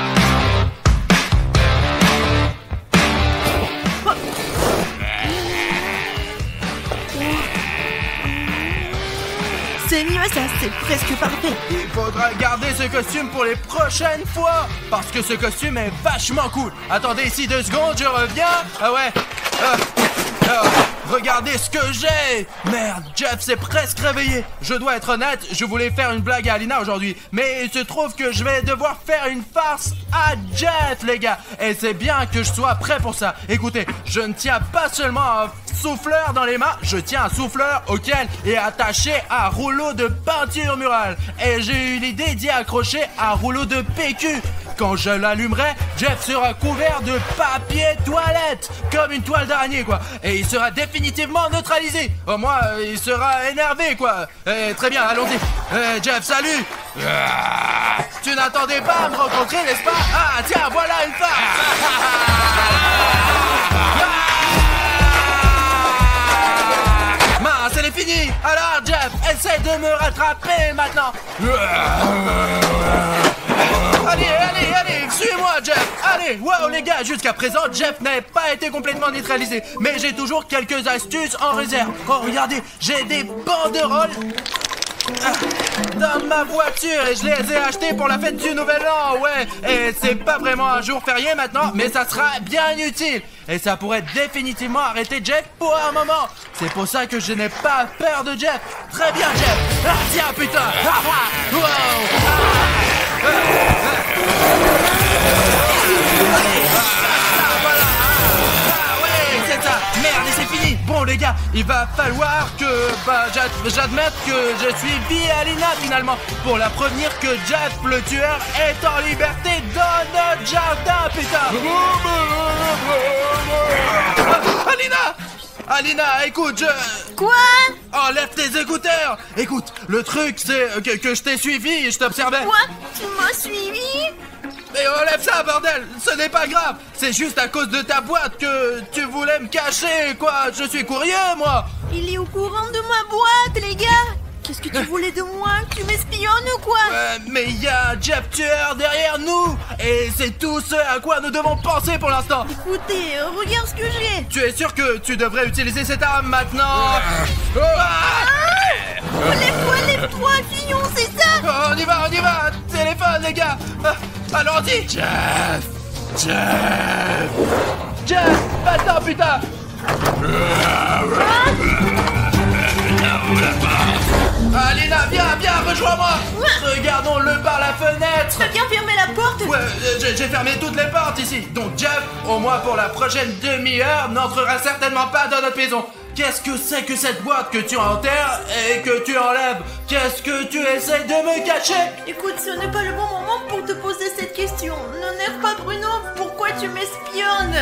E: C'est mieux ça, c'est presque parfait.
B: Il faudra garder ce costume pour les prochaines fois, parce que ce costume est vachement cool. Attendez ici 2 secondes, je reviens. Ah ouais. Regardez. regardez ce que j'ai. Merde, Jeff s'est presque réveillé. Je dois être honnête, je voulais faire une blague à Alina aujourd'hui, mais il se trouve que je vais devoir faire une farce à Jeff, les gars. Et c'est bien que je sois prêt pour ça. Écoutez, je ne tiens pas seulement un souffleur dans les mains, je tiens un souffleur auquel est attaché un rouleau de peinture murale. Et j'ai eu l'idée d'y accrocher un rouleau de PQ. Quand je l'allumerai, Jeff sera couvert de papier toilette, comme une toile d'araignée, quoi. Et il sera définitivement neutralisé. Au moins, il sera énervé, quoi. Très bien, allons-y. Jeff, salut. Tu n'attendais pas à me rencontrer, n'est-ce pas? Ah, tiens, voilà une farce. Mince, elle est finie. Alors, Jeff, essaie de me rattraper maintenant. Allez, suis-moi, Jeff. Allez, wow, les gars, jusqu'à présent, Jeff n'a pas été complètement neutralisé. Mais j'ai toujours quelques astuces en réserve. Oh, regardez, j'ai des banderoles dans ma voiture et je les ai achetées pour la fête du Nouvel An, ouais. Et c'est pas vraiment un jour férié maintenant, mais ça sera bien utile. Et ça pourrait définitivement arrêter Jeff pour un moment. C'est pour ça que je n'ai pas peur de Jeff. Très bien, Jeff. Ah, tiens, putain. Wow. Ouais, c'est ça. Merde, et c'est fini. Bon, les gars, il va falloir que j'admette que je suis vie Alina finalement pour la prévenir que Jeff le tueur est en liberté dans notre jardin, putain. Alina, écoute,
E: Quoi?
B: Enlève tes écouteurs. Écoute, le truc c'est que je t'ai suivi et je t'observais.
E: Quoi? Tu m'as suivi?
B: Mais enlève ça, bordel. Ce n'est pas grave. C'est juste à cause de ta boîte que tu voulais me cacher, quoi. Je suis curieux, moi.
E: Il est au courant de ma boîte, les gars. Qu'est-ce que tu voulais de moi? Tu m'espionnes ou quoi?
B: Mais il y a un Jeff tueur derrière nous. Et c'est tout ce à quoi nous devons penser pour l'instant.
E: Écoutez, regarde ce que j'ai.
B: Tu es sûr que tu devrais utiliser cette arme maintenant?
E: Lève-toi, Fillon, c'est ça?
B: On y va. Téléphone, les gars. Allons-y. Jeff, attends, putain. Alina, viens, rejoins-moi. Regardons-le par la fenêtre.
E: T'as bien fermé la porte?
B: Ouais, j'ai fermé toutes les portes ici. Donc Jeff, au moins pour la prochaine demi-heure, n'entrera certainement pas dans notre maison. Qu'est-ce que c'est que cette boîte que tu enterres et que tu enlèves? Qu'est-ce que tu essaies de me cacher?
E: Écoute, ce n'est pas le bon moment pour te poser cette question. N'énerve pas Bruno, pourquoi tu m'espionnes?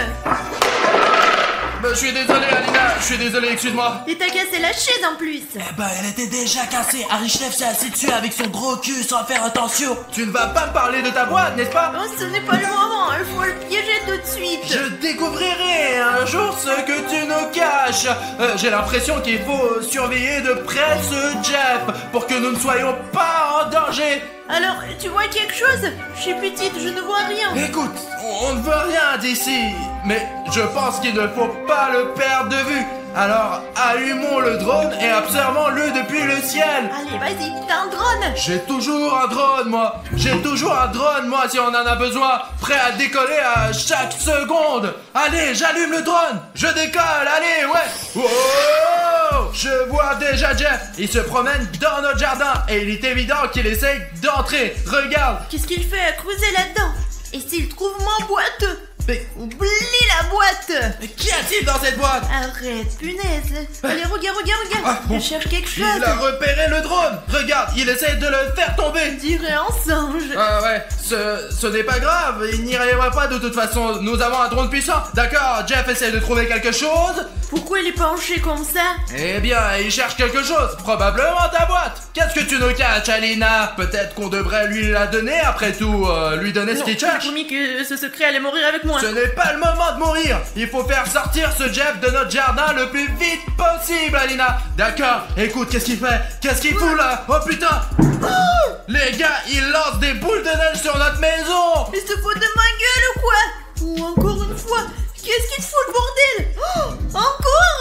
B: Je suis désolé, Alina, excuse-moi.
E: Et t'as cassé la chaise en plus.
B: Elle était déjà cassée. Arishlef s'est assis dessus avec son gros cul sans faire attention. Tu ne vas pas me parler de ta boîte, n'est-ce pas?
E: Oh, ce n'est pas le moment, il faut le piéger tout de suite.
B: Je découvrirai un jour ce que tu nous caches. J'ai l'impression qu'il faut surveiller de près ce Jeff pour que nous ne soyons pas en danger.
E: Alors, tu vois quelque chose? Je suis petite, je ne vois rien.
B: Écoute, on ne veut rien d'ici, mais je pense qu'il ne faut pas le perdre de vue. Alors, allumons le drone et observons-le depuis le ciel.
E: Allez, vas-y, t'as un drone?
B: J'ai toujours un drone, moi. Si on en a besoin. Prêt à décoller à chaque seconde. Allez, j'allume le drone. Je décolle, allez, ouais. Wow! Je vois déjà Jeff. Il se promène dans notre jardin et il est évident qu'il essaye d'entrer. Regarde.
E: Qu'est-ce qu'il fait à creuser là-dedans? Et s'il trouve ma boîte?
B: Mais
E: oublie la boîte!
B: Mais qu'y a-t-il dans cette boîte?
E: Arrête, punaise! Allez, regarde!
B: Ah,
E: Je cherche quelque chose!
B: Il a repéré le drone! Regarde, il essaie de le faire tomber!
E: On dirait un singe!
B: Ah ouais, ce n'est pas grave, il n'y arrivera pas de toute façon, nous avons un drone puissant! D'accord, Jeff essaie de trouver quelque chose?
E: Pourquoi il est penché comme ça?
B: Eh bien, il cherche quelque chose, probablement ta boîte! Qu'est-ce que tu nous caches, Alina? Peut-être qu'on devrait lui la donner, après tout, lui donner ce qu'il cherche?
E: Tu m'as promis que ce secret allait mourir avec moi!
B: Ce n'est pas le moment de mourir. Il faut faire sortir ce Jeff de notre jardin le plus vite possible, Alina. D'accord, écoute, qu'est-ce qu'il fait? Qu'est-ce qu'il fout là? Oh putain! Les gars, il lance des boules de neige sur notre maison.
E: Il se fout de ma gueule ou quoi? Ou encore une fois, qu'est-ce qu'il te fout le bordel? Encore?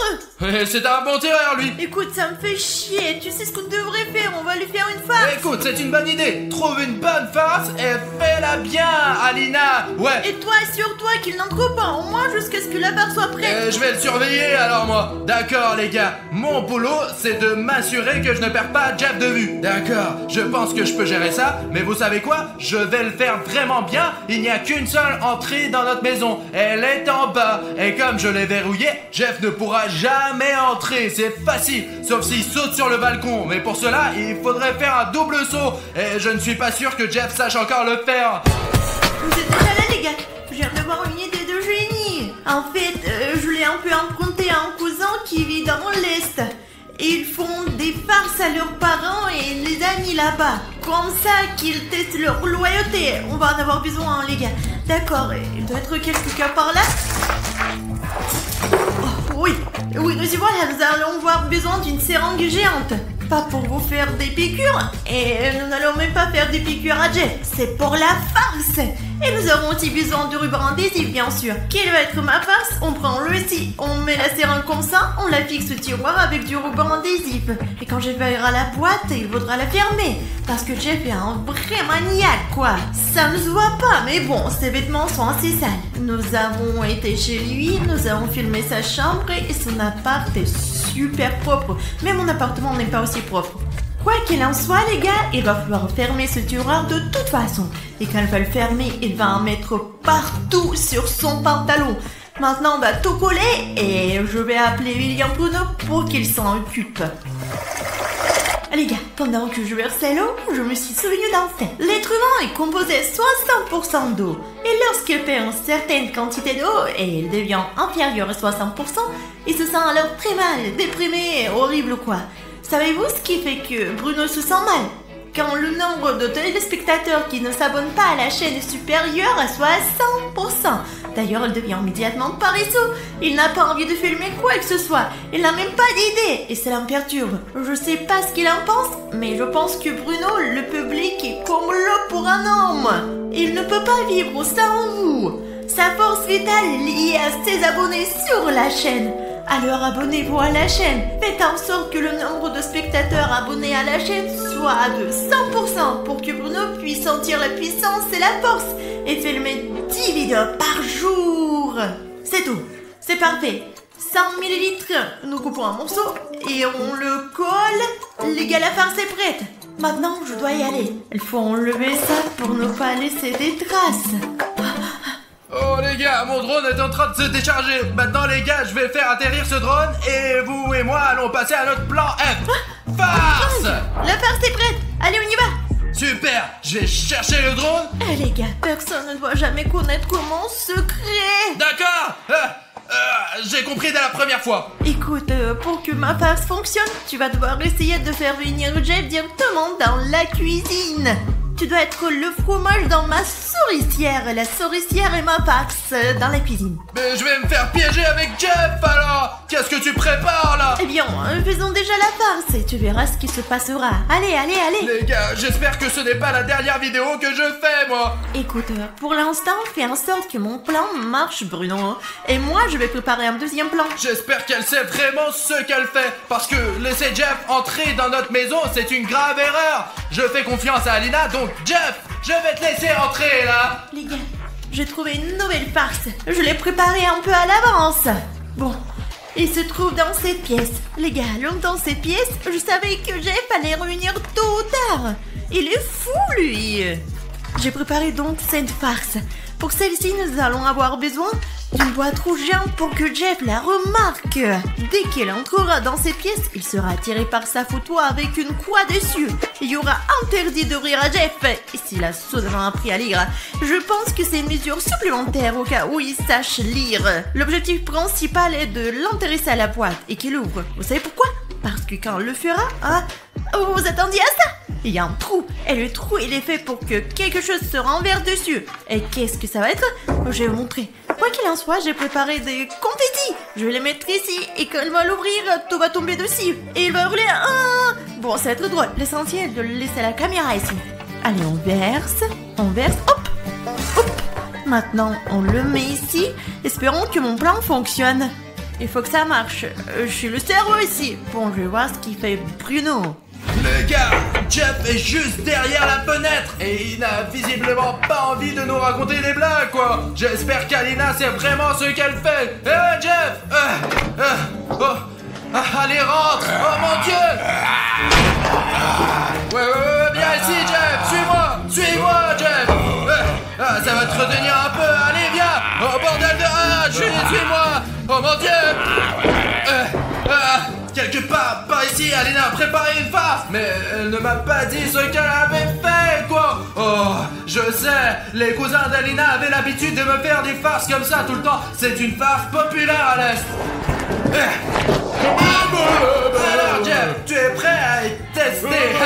B: C'est un bon tireur, lui.
E: Écoute, ça me fait chier. Tu sais ce qu'on devrait faire? On va lui faire une farce.
B: Écoute, c'est une bonne idée. Trouve une bonne farce et fais-la bien, Alina. Ouais.
E: Et toi, assure-toi qu'il n'entre pas, au moins jusqu'à ce que la farce soit prête.
B: Je vais le surveiller alors moi. D'accord les gars, mon boulot c'est de m'assurer que je ne perds pas Jeff de vue. D'accord, je pense que je peux gérer ça, mais vous savez quoi? Je vais le faire vraiment bien. Il n'y a qu'une seule entrée dans notre maison. Elle est en bas. Et comme je l'ai verrouillée, Jeff ne pourra jamais entrer. C'est facile, sauf s'il saute sur le balcon. Mais pour cela, il faudrait faire un double saut. Et je ne suis pas sûr que Jeff sache encore le faire.
E: Vous êtes déjà là les gars? Je viens d'avoir une idée de génie. En fait, je l'ai un peu emprunté à un cousin qui vit dans l'Est. Ils font des farces à leurs parents et les amis là-bas. Comme ça qu'ils testent leur loyauté. On va en avoir besoin, les gars. D'accord, il doit être quelque cas par là. Oh, oui, nous voilà, nous allons avoir besoin d'une seringue géante. Pas pour vous faire des piqûres, et nous n'allons même pas faire des piqûres à Jeff. C'est pour la farce. Et nous aurons aussi besoin de ruban adhésif, bien sûr. Quelle va être ma farce? On prend le scie, on met la seringue comme ça, on la fixe au tiroir avec du ruban adhésif. Et quand Jeff verra la boîte, il faudra la fermer. Parce que Jeff est un vrai maniaque, quoi. Ça ne se voit pas, mais bon, ses vêtements sont assez sales. Nous avons été chez lui, nous avons filmé sa chambre et son appart est super propre. Mais mon appartement n'est pas aussi propre. Quoi qu'il en soit, les gars, il va falloir fermer ce tiroir de toute façon. Et quand il va le fermer, il va en mettre partout sur son pantalon. Maintenant, on va tout coller et je vais appeler William Bruno pour qu'il s'en occupe. Les gars, pendant que je versais l'eau, je me suis souvenu d'un fait. L'être humain est composé 60% d'eau. Et lorsqu'il perd une certaine quantité d'eau et il devient inférieur à 60%, il se sent alors très mal, déprimé, horrible quoi. Savez-vous ce qui fait que Bruno se sent mal? Quand le nombre de téléspectateurs qui ne s'abonnent pas à la chaîne est supérieur à 60%. D'ailleurs, il devient immédiatement paresseux. Il n'a pas envie de filmer quoi que ce soit. Il n'a même pas d'idée et cela me perturbe. Je sais pas ce qu'il en pense, mais je pense que Bruno, le public est comme l'eau pour un homme. Il ne peut pas vivre sans vous. Sa force vitale est liée à ses abonnés sur la chaîne. Alors abonnez-vous à la chaîne. Faites en sorte que le nombre de spectateurs abonnés à la chaîne soit de 100% pour que Bruno puisse sentir la puissance et la force et filmer 10 vidéos par jour. C'est tout. C'est parfait. 100 ml. Nous coupons un morceau et on le colle. Les gars, la farce est prête. Maintenant, je dois y aller. Il faut enlever ça pour ne pas laisser des traces.
B: Oh les gars, mon drone est en train de se décharger. Maintenant les gars, je vais faire atterrir ce drone et vous et moi allons passer à notre plan F. Farce.
E: La farce est prête. Allez, on y va.
B: Super, je vais chercher le drone.
E: Les gars, personne ne doit jamais connaître mon secret.
B: D'accord. J'ai compris dès la première fois.
E: Écoute, pour que ma farce fonctionne, tu vas devoir essayer de faire venir Jeff directement dans la cuisine. Tu dois être le fromage dans ma souricière. La souricière est ma farce dans la cuisine.
B: Mais je vais me faire piéger avec Jeff alors. Qu'est-ce que tu prépares là?
E: Eh bien, faisons déjà la farce et tu verras ce qui se passera. Allez, allez, allez.
B: Les gars, j'espère que ce n'est pas la dernière vidéo que je fais moi.
E: Écoute, pour l'instant, fais en sorte que mon plan marche, Bruno. Et moi, je vais préparer un deuxième plan.
B: J'espère qu'elle sait vraiment ce qu'elle fait. Parce que laisser Jeff entrer dans notre maison, c'est une grave erreur. Je fais confiance à Alina, donc Jeff, je vais te laisser entrer là.
E: Les gars, j'ai trouvé une nouvelle farce. Je l'ai préparée un peu à l'avance. Bon, il se trouve dans cette pièce. Les gars, dans cette pièce, je savais que Jeff allait revenir tôt ou tard. Il est fou, lui. J'ai préparé donc cette farce. Pour celle-ci, nous allons avoir besoin d'une boîte rouge géante pour que Jeff la remarque. Dès qu'il entrera dans cette pièce, il sera attiré par sa photo avec une croix dessus. Il y aura interdit de rire à Jeff. Et s'il a soudainement appris à lire, je pense que c'est une mesure supplémentaire au cas où il sache lire. L'objectif principal est de l'intéresser à la boîte et qu'il ouvre. Vous savez pourquoi? Parce que quand il le fera, vous vous attendiez à ça? Il y a un trou, et le trou il est fait pour que quelque chose se renverse dessus. Et qu'est-ce que ça va être? Je vais vous montrer. Quoi qu'il en soit, j'ai préparé des confettis. Je vais les mettre ici, et quand il va l'ouvrir, tout va tomber dessus. Et il va hurler. Bon, ça va être drôle. L'essentiel est de le laisser à la caméra ici. Allez, on verse, hop, hop. Maintenant, on le met ici. Espérons que mon plan fonctionne. Il faut que ça marche. Je suis le cerveau ici. Bon, je vais voir ce qu'il fait Bruno.
B: Les gars, Jeff est juste derrière la fenêtre et il n'a visiblement pas envie de nous raconter des blagues, quoi. J'espère qu'Alina sait vraiment ce qu'elle fait. Jeff allez, rentre. Oh mon Dieu. Ouais, viens ici, Jeff. Suis-moi, Jeff. Ça va te retenir un peu. Allez, viens. Oh, bordel de... suis-moi. Oh mon Dieu. Quelque part, par ici, Alina a préparé une farce, mais elle ne m'a pas dit ce qu'elle avait fait, quoi. Oh, je sais, les cousins d'Alina avaient l'habitude de me faire des farces comme ça tout le temps. C'est une farce populaire à l'Est. Alors, Jeff, tu es prêt à y tester?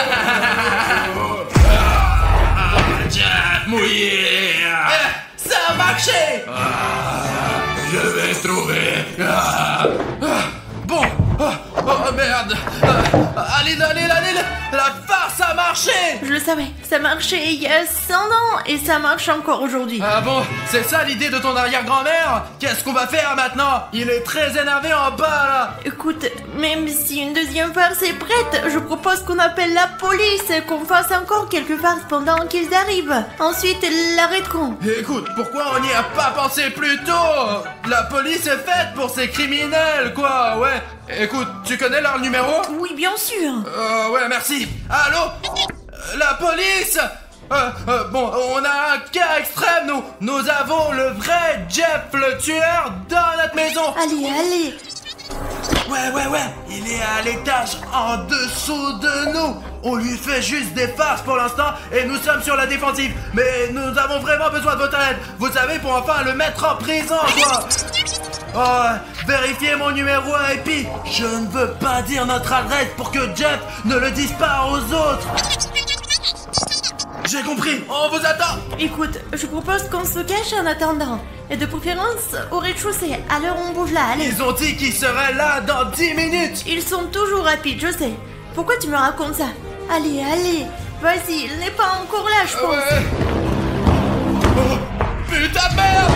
B: Jeff, mouillé. Ça a marché. Je vais trouver. Bon. Oh merde. Alina, la farce a marché.
E: Je le savais, ça marchait il y a 100 ans et ça marche encore aujourd'hui.
B: Ah bon, c'est ça l'idée de ton arrière-grand-mère? Qu'est-ce qu'on va faire maintenant? Il est très énervé en bas là.
E: Écoute, même si une deuxième farce est prête, je propose qu'on appelle la police, qu'on fasse encore quelques farces pendant qu'ils arrivent. Ensuite, ils l'arrêteront.
B: Écoute, pourquoi on n'y a pas pensé plus tôt? La police est faite pour ces criminels, quoi, ouais. Écoute, tu connais leur numéro?
E: Oui, bien sûr.
B: Ouais, merci. Allô? La police? Bon, on a un cas extrême, nous avons le vrai Jeff, le tueur, dans notre maison.
E: Allez.
B: Ouais, il est à l'étage en dessous de nous. On lui fait juste des farces pour l'instant et nous sommes sur la défensive. Mais nous avons vraiment besoin de votre aide. Vous savez, pour enfin le mettre en prison, quoi. Oh, vérifiez mon numéro et puis je ne veux pas dire notre adresse pour que Jeff ne le dise pas aux autres. J'ai compris, on vous attend.
E: Écoute, je propose qu'on se cache en attendant. Et de préférence au rez-de-chaussée, à l'heure où on bouge là, allez.
B: Ils ont dit qu'ils seraient là dans 10 minutes.
E: Ils sont toujours rapides, je sais. Pourquoi tu me racontes ça? Allez, vas-y, il n'est pas encore là, je pense.
B: Ouais. Oh, putain de merde.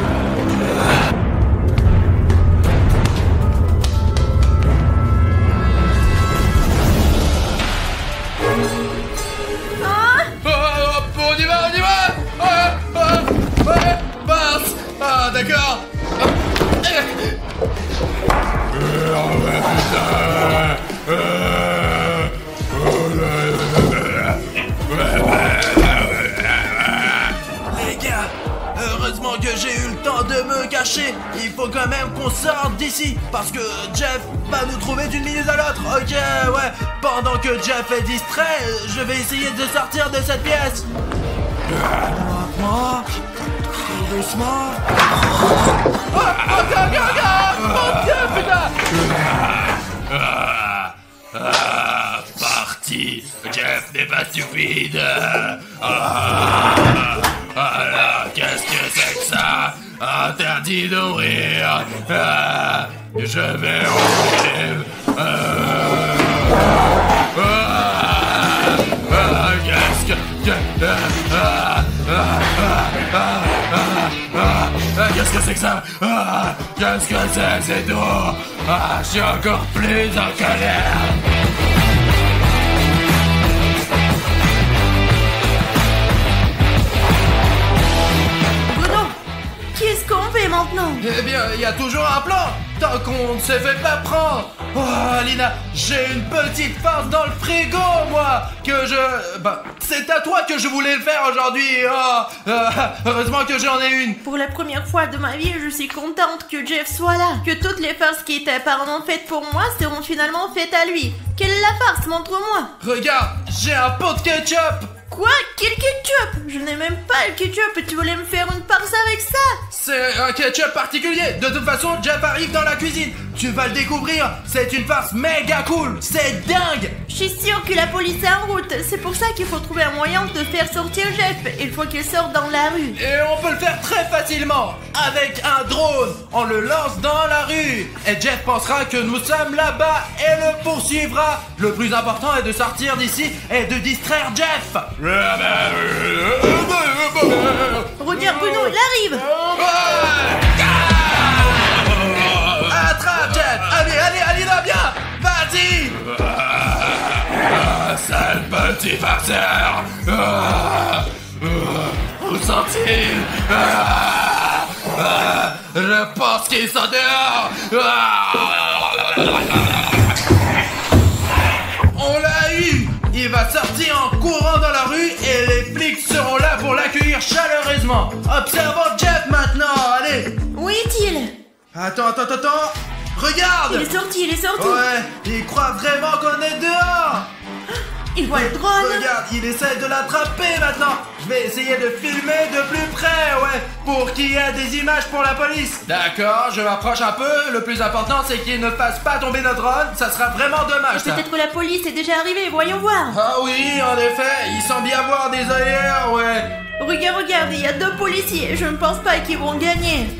B: D'accord. Les gars, heureusement que j'ai eu le temps de me cacher. Il faut quand même qu'on sorte d'ici parce que Jeff va nous trouver d'une minute à l'autre. Ok, ouais. Pendant que Jeff est distrait, je vais essayer de sortir de cette pièce. Doucement. Mon Dieu, putain. Parti. Jeff n'est pas stupide. Alors, qu'est-ce que c'est que ça? Interdit d'ouvrir. Je vais ouvrir. Qu'est-ce que c'est que ça? Qu'est-ce que c'est tout? Je suis encore plus en colère.
E: Bruno, qu'est-ce qu'on fait maintenant?
B: Eh bien, il y a toujours un plan, tant qu'on ne se fait pas prendre. Oh, Alina, j'ai une petite farce dans le frigo, moi, que je... c'est à toi que je voulais le faire aujourd'hui. Heureusement que j'en ai une.
E: Pour la première fois de ma vie, je suis contente que Jeff soit là. Que toutes les farces qui étaient apparemment faites pour moi seront finalement faites à lui. Quelle est la farce? Montre-moi.
B: Regarde, j'ai un pot de ketchup.
E: Quoi? Quel ketchup? Je n'ai même pas le ketchup et tu voulais me faire une farce avec ça?
B: C'est un ketchup particulier. De toute façon, Jeff arrive dans la cuisine. Tu vas le découvrir. C'est une farce méga cool. C'est dingue.
E: Je suis sûre que la police est en route. C'est pour ça qu'il faut trouver un moyen de faire sortir Jeff. Il faut qu'il sorte dans la rue.
B: Et on peut le faire très facilement. Avec un drone. On le lance dans la rue. Et Jeff pensera que nous sommes là-bas et le poursuivra. Le plus important est de sortir d'ici et de distraire Jeff.
E: Regarde Bruno, il arrive.
B: Attrape petit farceur. Où sont-ils? Je pense qu'ils sont dehors. On l'a eu. Il va sortir en courant dans la rue et les flics seront là pour l'accueillir chaleureusement. Observons Jeff maintenant, allez.
E: Où est-il?
B: Attends. Regarde.
E: Il est sorti.
B: Ouais, il croit vraiment qu'on est dehors.
E: Il voit le drone.
B: Regarde, il essaie de l'attraper maintenant. Je vais essayer de filmer de plus près, ouais, pour qu'il y ait des images pour la police. D'accord, je m'approche un peu. Le plus important, c'est qu'il ne fasse pas tomber notre drone. Ça sera vraiment dommage, ça.
E: Peut-être que la police est déjà arrivée, voyons voir.
B: Ah oui, en effet, il semble y avoir des ailleurs, ouais.
E: Regarde, il y a 2 policiers. Je ne pense pas qu'ils vont gagner.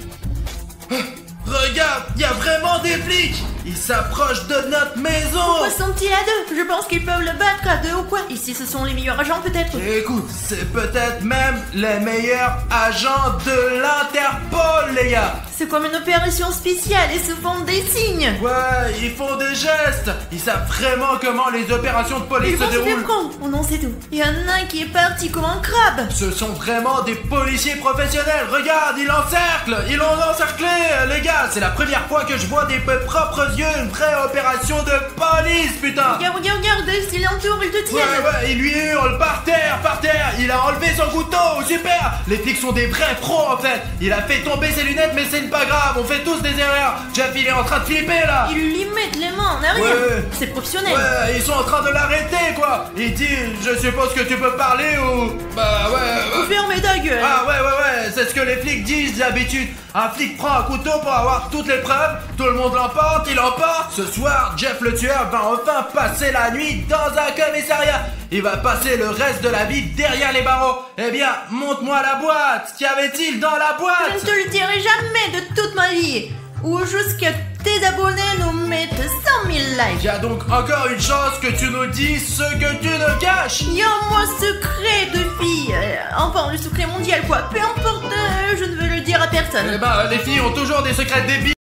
B: Regarde, il y a vraiment des flics. Ils s'approchent de notre maison.
E: Pourquoi sont-ils à 2? Je pense qu'ils peuvent le battre à 2 ou quoi. Ici, ce sont les meilleurs agents, peut-être.
B: Écoute, c'est peut-être même les meilleurs agents de l'Interpol, les gars.
E: C'est comme une opération spéciale et se font des signes.
B: Ouais, ils font des gestes. Ils savent vraiment comment les opérations de police
E: Ils
B: se
E: vont se faire
B: déroulent.
E: prendre. Oh non, c'est tout. Il y en a un qui est parti comme un crabe.
B: Ce sont vraiment des policiers professionnels. Regarde, ils l'encerclent. Ils l'ont encerclé, les gars. C'est la première fois que je vois des propres yeux une vraie opération de police, putain.
E: Regarde, s'il entoure, il te tient.
B: Ouais, il lui hurle par terre. Il a enlevé son couteau, super. Les flics sont des vrais pros en fait. Il a fait tomber ses lunettes, mais c'est pas grave, on fait tous des erreurs. Jeff, il est en train de flipper là.
E: Ils lui mettent les mains en arrière.
B: Ouais.
E: C'est professionnel.
B: Ouais, ils sont en train de l'arrêter quoi. Il dit, je suppose que tu peux parler ou... Bah ouais.
E: Fermez ta gueule.
B: Ah ouais, c'est ce que les flics disent d'habitude. Un flic prend un couteau pour avoir toutes les preuves. Tout le monde l'emporte, il emporte. Ce soir, Jeff le tueur va enfin passer la nuit dans un commissariat. Il va passer le reste de la vie derrière les barreaux. Eh bien, montre-moi la boîte. Qu'y avait-il dans la boîte?
E: Je ne te le dirai jamais de toute ma vie. Ou jusqu'à tes abonnés nous mettent 100 000 likes.
B: Il y a donc encore une chance que tu nous dises ce que tu nous caches.
E: Il y a un mot secret de fille. Enfin, le secret mondial quoi. Peu importe, je ne veux le dire à personne.
B: Eh ben, les filles ont toujours des secrets débiles.